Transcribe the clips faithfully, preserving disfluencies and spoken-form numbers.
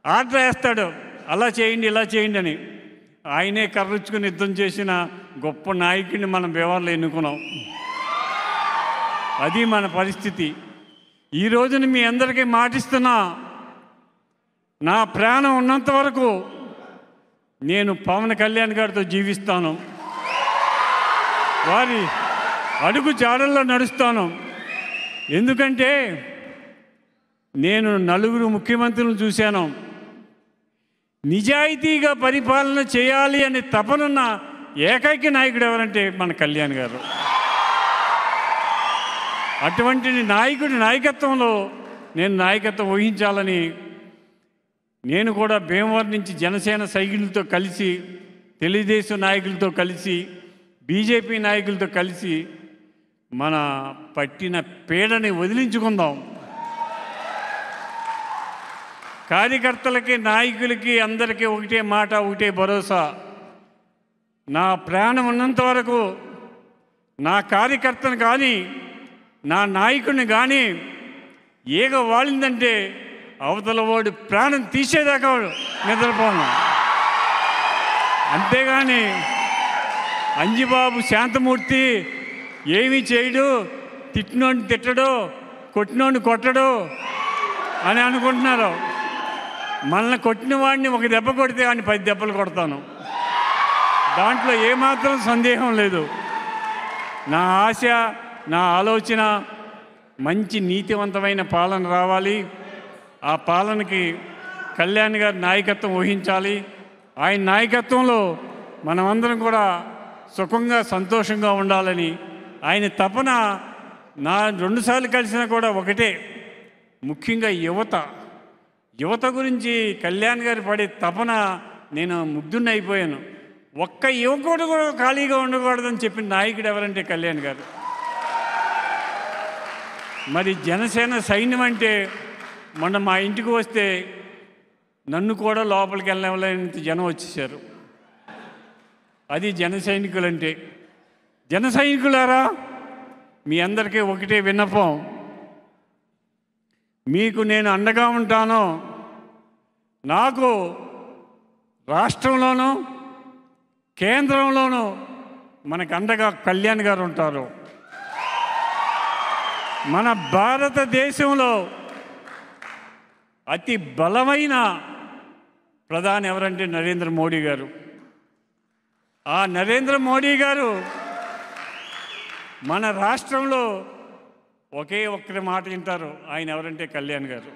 Order వేస్తాడు, అలా చేయండి ఇలా చేయండి అని. ఆయనే కర్రుచ్చుకుని యుద్ధం చేసిన గొప్ప నాయకుడిని మనం భీమవరంలో ఎన్నుకున్నాం. అది మన పరిస్థితి. ఈ రోజున మీ అందరికీ మాటిస్తున్నా, నా ప్రాణం ఉన్నంత వరకు నేను పవన్ కళ్యాణ్ గారితో జీవిస్తాను, వారి అడుగు జాడల్లో నడుస్తాను. ఎందుకంటే నేను నలుగురు ముఖ్యమంత్రులను చూశాను. నిజాయితీగా పరిపాలన చేయాలి అనే తపనున్న ఏకైక నాయకుడు ఎవరంటే మన కళ్యాణ్ గారు. అటువంటి నాయకుడి నాయకత్వంలో నేను నాయకత్వం వహించాలని నేను కూడా భీమవరం నుంచి జనసేన సైకిళ్ళతో కలిసి, తెలుగుదేశం నాయకులతో కలిసి, బీజేపీ నాయకులతో కలిసి మన పట్టిన పీడని వదిలించుకుందాం. కార్యకర్తలకి, నాయకులకి, అందరికీ ఒకటే మాట, ఒకటే భరోసా. నా ప్రాణం ఉన్నంత వరకు నా కార్యకర్తను కానీ, నా నాయకుడిని కానీ ఏగ వాలిందంటే అవతల వాడు ప్రాణం తీసేదాకా నిద్రపోను. అంతేగాని అంజిబాబు శాంతమూర్తి ఏమీ చేయడు, తిట్టినోడిని తిట్టడు, కొట్టినోడిని కొట్టడు అని అనుకుంటున్నారు. మనల్ని కొట్టిన వాడిని ఒక దెబ్బ కొడితే వాడిని పది దెబ్బలు కొడతాను. దాంట్లో ఏమాత్రం సందేహం లేదు. నా ఆశ, నా ఆలోచన మంచి నీతివంతమైన పాలన రావాలి. ఆ పాలనకి కళ్యాణ్ గారి నాయకత్వం వహించాలి. ఆయన నాయకత్వంలో మనమందరం కూడా సుఖంగా, సంతోషంగా ఉండాలని ఆయన తపన. నా రెండుసార్లు కలిసినా కూడా ఒకటే, ముఖ్యంగా యువత యువత గురించి కళ్యాణ్ గారు పడే తపన నేను ముగ్ధుని అయిపోయాను. ఒక్క యువకుడు కూడా ఖాళీగా ఉండకూడదని చెప్పిన నాయకుడు ఎవరంటే కళ్యాణ్ గారు. మరి జనసేన సైన్యం అంటే మొన్న మా ఇంటికి వస్తే నన్ను కూడా లోపలికి వెళ్ళలేనంత జనం వచ్చేసారు. అది జన సైనికులంటే. జన సైనికులారా, మీ అందరికీ ఒకటే విన్నపం, మీకు నేను అండగా ఉంటాను. నాకు రాష్ట్రంలోనూ కేంద్రంలోనూ మనకు అండగా కళ్యాణ్ గారు ఉంటారు. మన భారతదేశంలో అతి బలమైన ప్రధాని ఎవరంటే నరేంద్ర మోడీ గారు. ఆ నరేంద్ర మోడీ గారు మన రాష్ట్రంలో ఒకే ఒక్కరి మాట వింటారు. ఆయన ఎవరంటే కళ్యాణ్ గారు.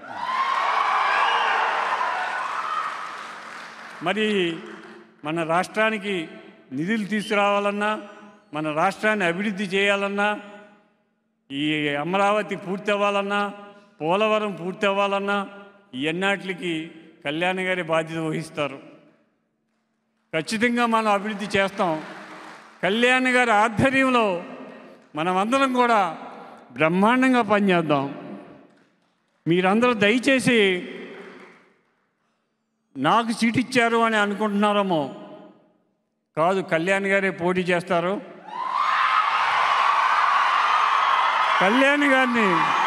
మరి మన రాష్ట్రానికి నిధులు తీసుకురావాలన్నా, మన రాష్ట్రాన్ని అభివృద్ధి చేయాలన్నా, ఈ అమరావతి పూర్తి అవ్వాలన్నా, పోలవరం పూర్తి అవ్వాలన్నా ఎన్నాటికి కళ్యాణ్ గారి బాధ్యత వహిస్తారు. ఖచ్చితంగా మనం అభివృద్ధి చేస్తాం. కళ్యాణ్ గారి ఆధ్వర్యంలో మనమందరం కూడా బ్రహ్మాండంగా పనిచేద్దాం. మీరందరూ దయచేసి నాకు సీట్ ఇచ్చారు అని అనుకుంటున్నారేమో. కాదు, కళ్యాణ్ గారే పోటీ చేస్తారు. కళ్యాణ్ గారిని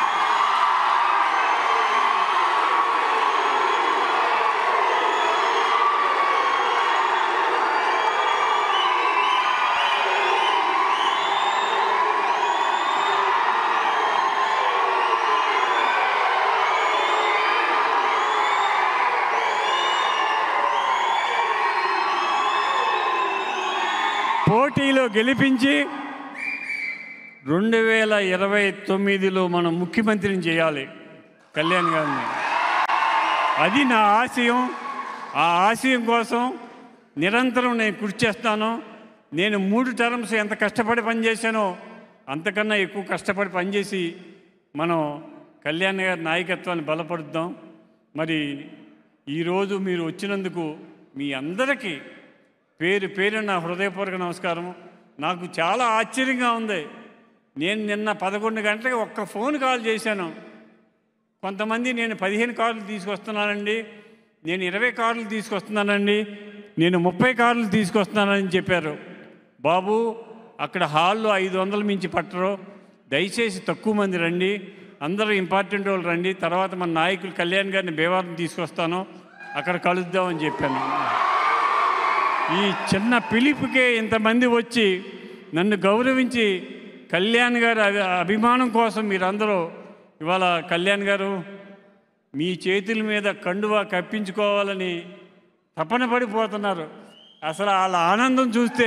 పోటీలో గెలిపించి రెండు వేల ఇరవై తొమ్మిదిలో మనం ముఖ్యమంత్రిని చేయాలి కళ్యాణ్ గారిని. అది నా ఆశయం. ఆ ఆశయం కోసం నిరంతరం నేను కృషి చేస్తాను. నేను మూడు టర్మ్స్ ఎంత కష్టపడి పనిచేశానో అంతకన్నా ఎక్కువ కష్టపడి పనిచేసి మనం కళ్యాణ్ గారి నాయకత్వాన్ని బలపరుద్దాం. మరి ఈరోజు మీరు వచ్చినందుకు మీ అందరికీ పేరు పేరు నా హృదయపూర్వక నమస్కారం. నాకు చాలా ఆశ్చర్యంగా ఉంది. నేను నిన్న పదకొండు గంటలకు ఒక్క ఫోన్ కాల్ చేశాను. కొంతమంది నేను పదిహేను కార్లు తీసుకొస్తున్నానండి, నేను ఇరవై కార్లు తీసుకొస్తున్నానండి, నేను ముప్పై కార్లు తీసుకొస్తున్నానని చెప్పారు. బాబు, అక్కడ హాల్లో ఐదు వందల మించి పట్టరు. దయచేసి తక్కువ మంది రండి, అందరూ ఇంపార్టెంట్ వాళ్ళు రండి. తర్వాత మన నాయకులు కళ్యాణ్ గారిని భీమవరం తీసుకొస్తాను. అక్కడ కలుద్దామని చెప్పాను. ఈ చిన్న పిలుపుకే ఇంతమంది వచ్చి నన్ను గౌరవించి కళ్యాణ్ గారి అభిమానం కోసం మీరందరూ ఇవాళ కళ్యాణ్ గారు మీ చేతుల మీద కండువా కప్పించుకోవాలని తపన పడిపోతున్నారు. అసలు వాళ్ళ ఆనందం చూస్తే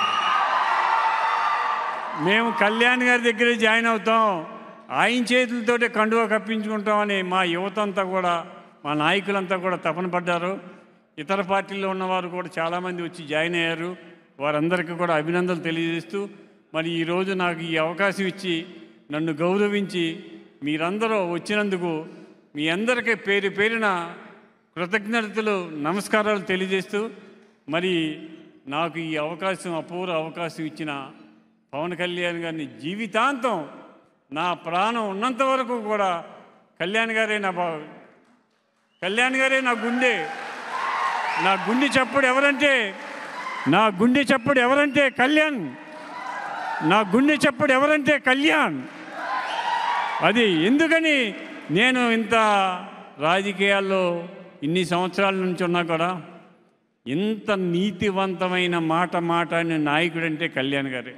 మేము కళ్యాణ్ గారి దగ్గరే జాయిన్ అవుతాం, ఆయన చేతులతోటే కండువా కప్పించుకుంటామని మా యువత అంతా కూడా, మా నాయకులంతా కూడా తపన పడ్డారు. ఇతర పార్టీల్లో ఉన్నవారు కూడా చాలామంది వచ్చి జాయిన్ అయ్యారు. వారందరికీ కూడా అభినందనలు తెలియజేస్తూ, మరి ఈరోజు నాకు ఈ అవకాశం ఇచ్చి నన్ను గౌరవించి మీరందరూ వచ్చినందుకు మీ అందరికీ పేరు పేరున కృతజ్ఞతలు, నమస్కారాలు తెలియజేస్తూ, మరి నాకు ఈ అవకాశం, అపూర్వ అవకాశం ఇచ్చిన పవన్ కళ్యాణ్ గారిని జీవితాంతం నా ప్రాణం ఉన్నంత వరకు కూడా కళ్యాణ్ గారే నా బా కళ్యాణ్ గారే నా గుండె నా గుండె చప్పుడు ఎవరంటే నా గుండె చప్పుడు ఎవరంటే కళ్యాణ్ నా గుండె చప్పుడు ఎవరంటే కళ్యాణ్. అది ఎందుకని నేను ఇంత రాజకీయాల్లో ఇన్ని సంవత్సరాల నుంచి ఉన్నా కూడా ఇంత నీతివంతమైన మాట మాట్లాడిన నాయకుడంటే కళ్యాణ్ గారే.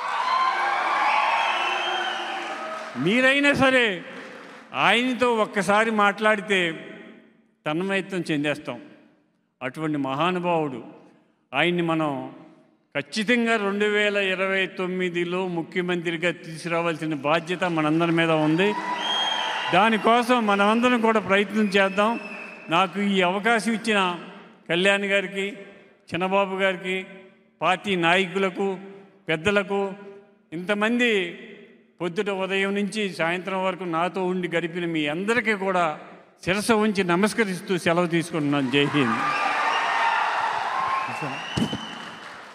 మీరైనా సరే ఆయనతో ఒక్కసారి మాట్లాడితే తన్మయత్వం చెందేస్తాం. అటువంటి మహానుభావుడు. ఆయన్ని మనం ఖచ్చితంగా రెండు వేల ఇరవై తొమ్మిదిలో ముఖ్యమంత్రిగా తీసుకురావాల్సిన బాధ్యత మనందరి మీద ఉంది. దానికోసం మనమందరం కూడా ప్రయత్నం చేద్దాం. నాకు ఈ అవకాశం ఇచ్చిన కళ్యాణ్ గారికి, చిన్నబాబు గారికి, పార్టీ నాయకులకు, పెద్దలకు, ఇంతమంది పొద్దుట ఉదయం నుంచి సాయంత్రం వరకు నాతో ఉండి గడిపిన మీ అందరికీ కూడా శిరస ఉంచి నమస్కరిస్తూ సెలవు తీసుకుంటున్నాను. జై హింద్.